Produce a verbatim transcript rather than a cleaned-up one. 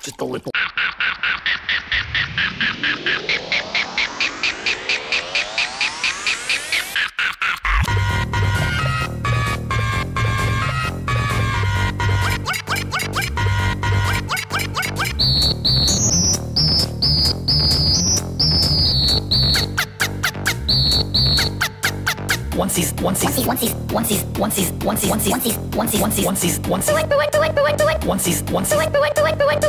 just a little. Onesies, onesies, onesies, onesies, onesies, onesies, onesies, onesies, onesies, onesies, onesies, onesies, onesies, onesies, onesies, onesies, onesies,